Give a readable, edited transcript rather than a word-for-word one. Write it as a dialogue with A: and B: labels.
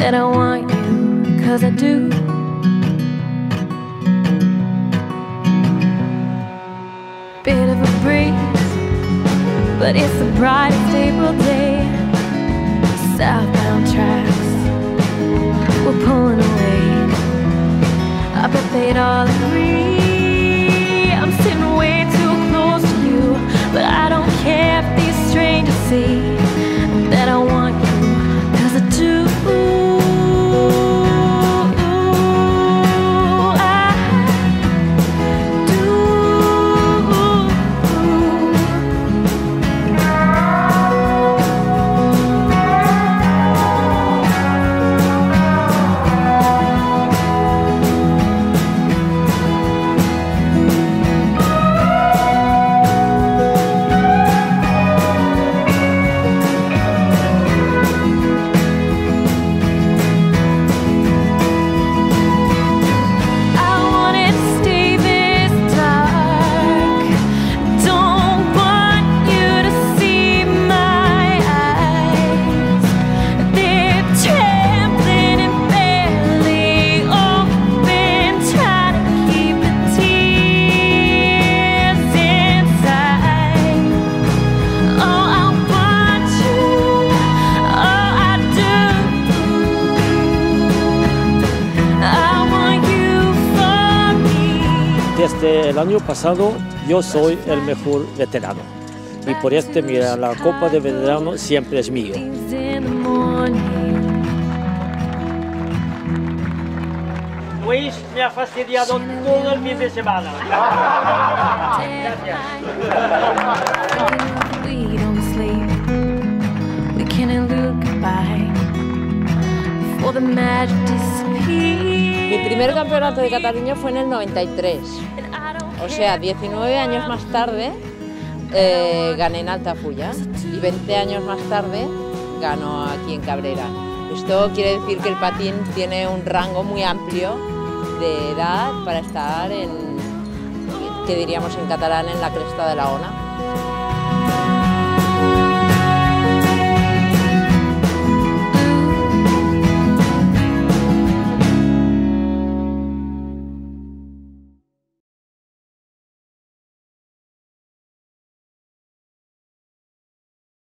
A: that I want you, 'cause I do. Bit of a breeze, but it's the brightest April day. Southbound tracks, we're pulling away. I bet they'd all agree I'm sitting way too close to you, but I don't care if these strangers see that I want you, 'cause I do.
B: Desde el año pasado yo soy el mejor veterano y por esto, mira, la Copa de Veterano siempre es mío. Luis me ha fastidiado todo el fin de semana. Gracias.
C: Mi primer campeonato de Cataluña fue en el 93, o sea, 19 años más tarde gané en Altafulla y 20 años más tarde gano aquí en Cabrera. Esto quiere decir que el patín tiene un rango muy amplio de edad para estar en, que diríamos en catalán, en la cresta de la ona.